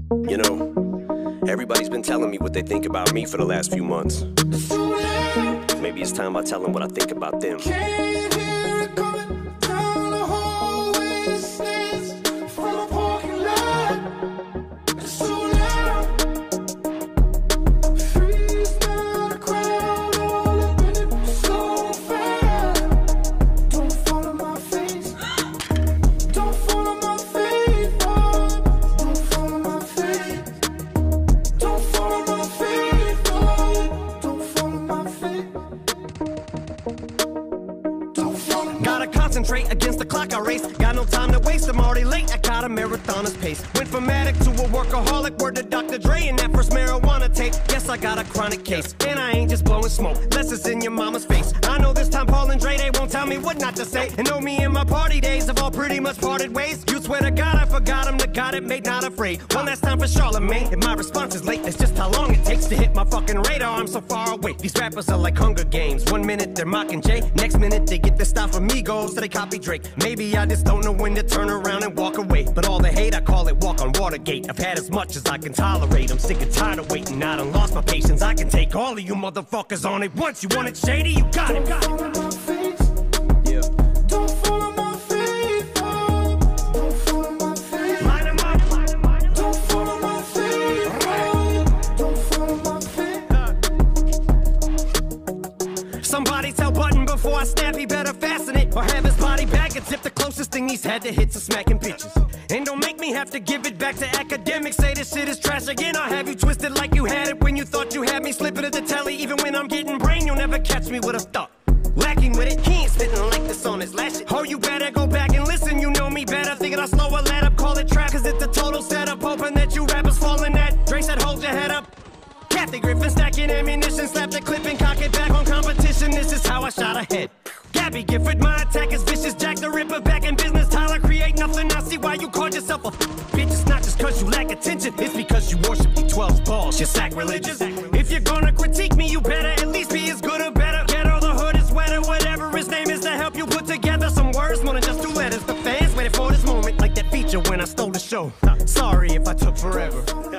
You know, everybody's been telling me what they think about me for the last few months. Maybe it's time I tell them what I think about them. Gotta concentrate against the clock I race. Got no time to waste, I'm already late. I got a marathoner's pace. Went from addict to a workaholic. Word to Dr. Dre and that first marijuana tape. Guess I got a chronic case, and I ain't just blowing smoke. Less it's in your mama's face. I know this time Paul and Dre, they won't tell me what not to say. And know me and my party days have all pretty much parted ways. You swear to God I forgot him, the God it made, not afraid. One last time for Charlemagne. If my response is late, that's just how long it takes to hit my fucking radar. I'm so far away. These rappers are like Hunger Games. 1 minute they're mocking Jay, next minute they get their style from Migos, so they copy Drake. Maybe I just don't know when to turn around and walk away. But all the hate, I call it walk on Watergate. I've had as much as I can tolerate. I'm sick and tired of waiting. I done lost my patience. I can take all of you motherfuckers on it once. You want it shady? You got it. Don't follow my face. Yeah. Don't follow my face. Don't follow my face. Line 'em up. Don't follow my face. Don't follow my face. Somebody tell Button before I snap, he better fasten it or have his body back and zip. The closest thing he's had to hits are smacking bitches. And don't make me have to give it back to academics. Say this shit is trash again. I'll have you twisted like you had it when you thought you had me. Slipping at the telly, even when I'm getting brain, you'll never catch me with a thought. Lacking with it, he ain't spitting like this on his last shit. Oh, you better go back and listen, you know me better. Thinking I'll slow a let up, call it trap, cause it's a total setup. Hoping that you rappers fall in that. Dre said hold your head up. Kathy Griffin stacking ammunition, slap the clip and cock it back on competition. This is how I shot ahead. Gabby Gifford, my attack is vicious. Jack the Ripper back in business. Tyler create nothing. I see why you called yourself a bitch. It's not just cause you lack attention, it's because you worship the 12 balls. You're sacrilegious. If you're gonna critique me, you better at least be as good or better. Get all the hood is wetter, whatever his name is, to help you put together some words more than just 2 letters. The fans waited for this moment, like that feature when I stole the show. Sorry if I took forever.